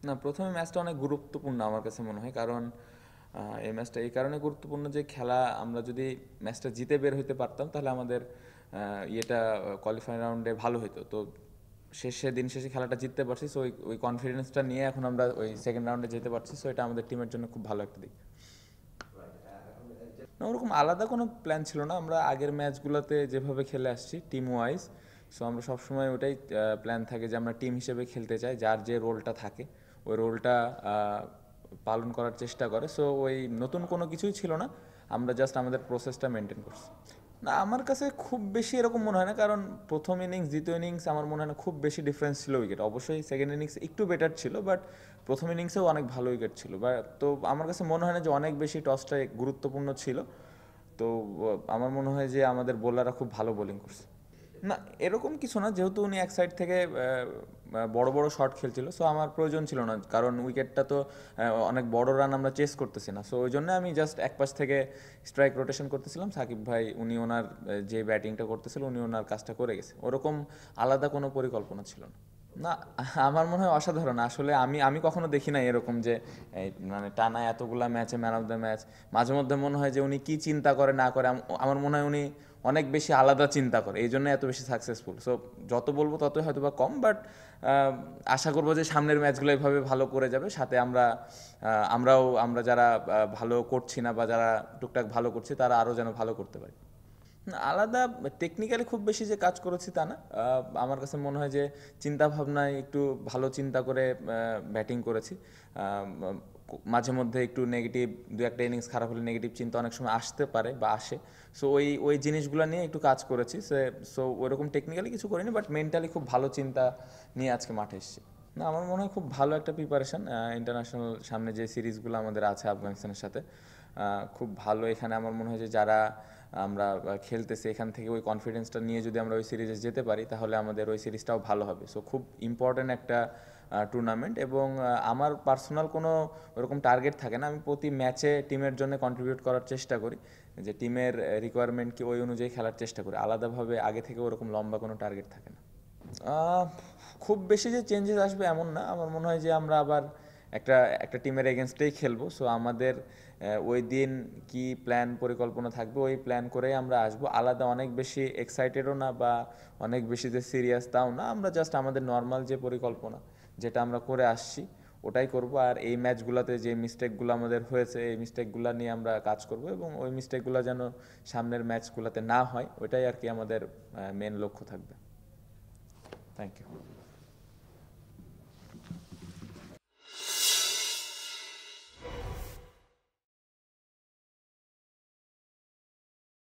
না, প্রথমে ম্যাচটা অনেক গুরুত্বপূর্ণ আমার কাছে মনে হয়, কারণ এই ম্যাচটা এই কারণে গুরুত্বপূর্ণ যে খেলা আমরা যদি ম্যাচটা জিতে বের হইতে পারতাম তাহলে আমাদের ইয়েটা কোয়ালিফাইং রাউন্ডে ভালো হতো। তো দিন শেষে খেলাটা জিততে পারছি, সো ওই ওই কনফিডেন্সটা নিয়ে এখন আমরা ওই সেকেন্ড রাউন্ডে যেতে পারছি, সো এটা আমাদের টিমের জন্য খুব ভালো একটা দিক। না, ওরকম আলাদা কোনো প্ল্যান ছিল না। আমরা আগের ম্যাচগুলোতে যেভাবে খেলে আসছি টিম ওয়াইজ, সো আমরা সবসময় ওটাই প্ল্যান থাকে যে আমরা টিম হিসেবে খেলতে চাই, যার যে রোলটা থাকে ওই রোলটা পালন করার চেষ্টা করে। সো ওই নতুন কোনো কিছুই ছিল না, আমরা জাস্ট আমাদের প্রসেসটা মেনটেন করছি। না, আমার কাছে খুব বেশি এরকম মনে হয় না, কারণ প্রথম ইনিংস দ্বিতীয় ইনিংস আমার মনে হয় না খুব বেশি ডিফারেন্স ছিল উইকেট। অবশ্যই সেকেন্ড ইনিংস একটু বেটার ছিল, বাট প্রথম ইনিংসেও অনেক ভালো উইকেট ছিল। তো আমার কাছে মনে হয় না যে অনেক বেশি টসটা গুরুত্বপূর্ণ ছিল। তো আমার মনে হয় যে আমাদের বোলাররা খুব ভালো বোলিং করছে। না, এরকম কিছু না, যেহেতু উনি এক সাইড থেকে বড় বড় শট খেলছিল, সো আমার প্রয়োজন ছিল না, কারণ উইকেটটা তো অনেক বড় রান আমরা চেস করতেছি না। সো ওই জন্য আমি জাস্ট এক পাশ থেকে স্ট্রাইক রোটেশন করতেছিলাম। সাকিব ভাই উনি ওনার যে ব্যাটিংটা করতেছিল উনি ওনার কাজটা করে গেছে, ওরকম আলাদা কোনো পরিকল্পনা ছিল না। না, আমার মনে হয় অসাধারণ। আসলে আমি আমি কখনো দেখি না এরকম যে এই মানে টানা এতগুলা ম্যাচে ম্যান অফ দ্য ম্যাচ। মাঝে মধ্যে মনে হয় যে উনি কি চিন্তা করে না করে, আমার মনে হয় উনি অনেক বেশি আলাদা চিন্তা করে, এই জন্য এত বেশি সাকসেসফুল। সো যত বলবো ততই হয়তো বা কম, বাট আশা করবো যে সামনের ম্যাচগুলো এভাবে ভালো করে যাবে, সাথে আমরা যারা ভালো করছি না বা যারা টুকটাক ভালো করছি তারা আরও যেন ভালো করতে পারি। না, আলাদা টেকনিক্যালি খুব বেশি যে কাজ করেছি তা না। আমার কাছে মনে হয় যে চিন্তা ভাবনায় একটু ভালো চিন্তা করে ব্যাটিং করেছি। মাঝে মধ্যে একটু নেগেটিভ, দু একটা ইনিংস খারাপ হলে নেগেটিভ চিন্তা অনেক সময় আসতে পারে বা আসে। সো ওই ওই জিনিসগুলো নিয়ে একটু কাজ করেছি। সো ওইরকম টেকনিক্যালি কিছু করিনি, বাট মেন্টালি খুব ভালো চিন্তা নিয়ে আজকে মাঠে এসেছি। না, আমার মনে হয় খুব ভালো একটা প্রিপারেশন। ইন্টারন্যাশনাল সামনে যে সিরিজগুলো আমাদের আছে আফগানিস্তানের সাথে, খুব ভালো। এখানে আমার মনে হয় যে যারা আমরা খেলতেছি এখান থেকে ওই কনফিডেন্সটা নিয়ে যদি আমরা ওই সিরিজে যেতে পারি তাহলে আমাদের ওই সিরিজটাও ভালো হবে। সো খুব ইম্পর্ট্যান্ট একটা টুর্নামেন্ট, এবং আমার পার্সোনাল কোনো ওরকম টার্গেট থাকে না। আমি প্রতি ম্যাচে টিমের জন্য কন্ট্রিবিউট করার চেষ্টা করি, যে টিমের রিকোয়ারমেন্ট কি ওই অনুযায়ী খেলার চেষ্টা করি। আলাদাভাবে আগে থেকে ওরকম লম্বা কোনো টার্গেট থাকে না। খুব বেশি যে চেঞ্জেস আসবে এমন না। আমার মনে হয় যে আমরা আবার একটা একটা টিমের এগেনস্টেই খেলবো। সো আমাদের ওই দিন কি প্ল্যান পরিকল্পনা থাকবে ওই প্ল্যান করেই আমরা আসবো। আলাদা অনেক বেশি এক্সাইটেডও না বা অনেক বেশি যে সিরিয়াস তাও না। আমরা জাস্ট আমাদের নর্মাল যে পরিকল্পনা যেটা আমরা করে আসছি ওটাই করব। আর এই ম্যাচগুলোতে যে মিস্টেকগুলো আমাদের হয়েছে এই মিস্টেকগুলো নিয়ে আমরা কাজ করব, এবং ওই মিস্টেকগুলো যেন সামনের ম্যাচগুলোতে না হয় ওইটাই আর কি আমাদের মেন লক্ষ্য থাকবে। Thank you.